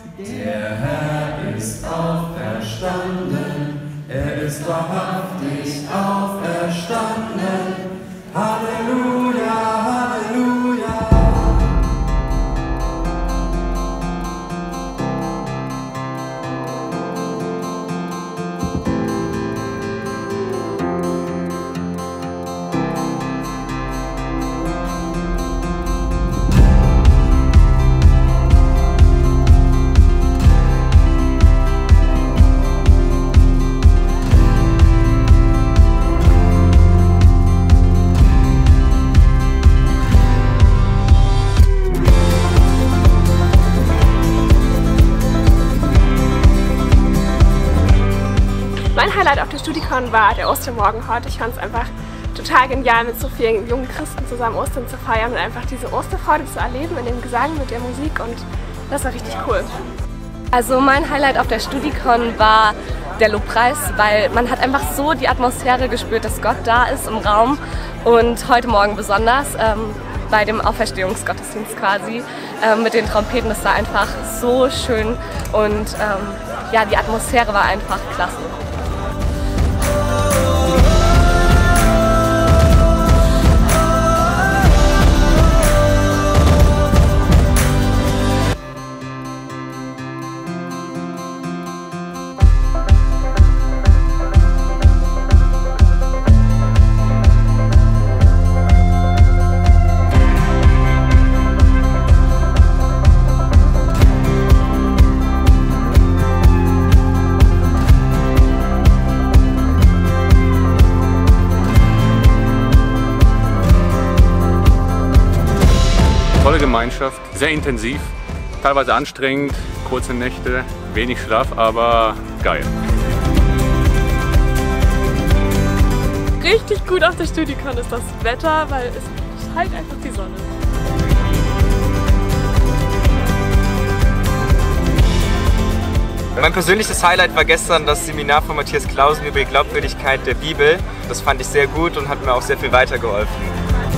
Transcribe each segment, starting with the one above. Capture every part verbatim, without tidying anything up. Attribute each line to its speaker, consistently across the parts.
Speaker 1: Der Herr ist auferstanden, er ist wahrhaftig auferstanden. Halleluja, Halleluja.
Speaker 2: Mein Highlight auf der StudiCon war der Ostermorgen heute. Ich fand es einfach total genial, mit so vielen jungen Christen zusammen Ostern zu feiern und einfach diese Osterfreude zu erleben in dem Gesang, mit der Musik, und das war richtig cool.
Speaker 3: Also mein Highlight auf der StudiCon war der Lobpreis, weil man hat einfach so die Atmosphäre gespürt, dass Gott da ist im Raum, und heute Morgen besonders ähm, bei dem Auferstehungsgottesdienst quasi ähm, mit den Trompeten. Das war einfach so schön und ähm, ja, die Atmosphäre war einfach klasse.
Speaker 4: Tolle Gemeinschaft, sehr intensiv, teilweise anstrengend, kurze Nächte, wenig Schlaf, aber geil.
Speaker 2: Richtig gut auf der StudiCon ist das Wetter, weil es scheint einfach die Sonne.
Speaker 5: Mein persönliches Highlight war gestern das Seminar von Matthias Clausen über die Glaubwürdigkeit der Bibel. Das fand ich sehr gut und hat mir auch sehr viel weitergeholfen.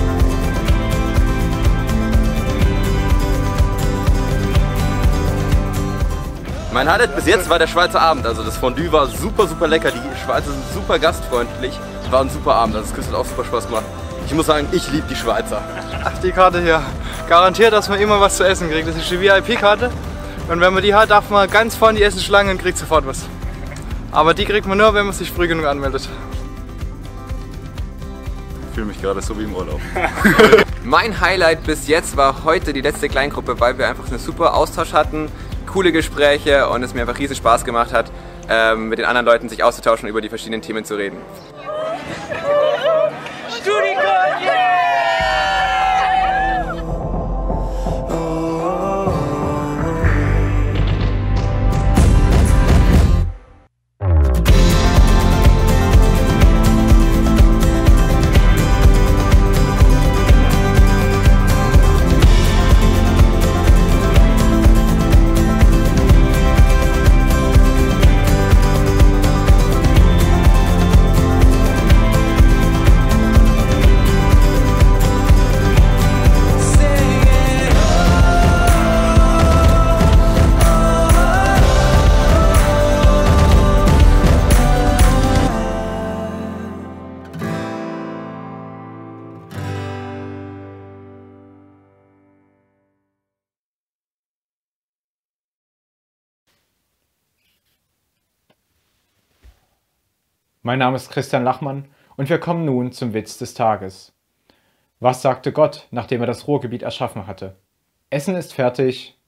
Speaker 6: Mein Highlight bis jetzt war der Schweizer Abend. Also das Fondue war super, super lecker. Die Schweizer sind super gastfreundlich. War ein super Abend. Also das hat auch super Spaß gemacht. Ich muss sagen, ich liebe die Schweizer.
Speaker 7: Ach, die Karte hier garantiert, dass man immer was zu essen kriegt. Das ist die V I P-Karte. Und wenn man die hat, darf man ganz vorne die Essensschlange und kriegt sofort was. Aber die kriegt man nur, wenn man sich früh genug anmeldet.
Speaker 4: Ich fühle mich gerade so wie im Urlaub.
Speaker 5: Mein Highlight bis jetzt war heute die letzte Kleingruppe, weil wir einfach einen super Austausch hatten, coole Gespräche und es mir einfach riesen Spaß gemacht hat, ähm, mit den anderen Leuten sich auszutauschen und über die verschiedenen Themen zu reden. StudiCon, yeah!
Speaker 8: Mein Name ist Christian Lachmann und wir kommen nun zum Witz des Tages. Was sagte Gott, nachdem er das Ruhrgebiet erschaffen hatte? Essen ist fertig.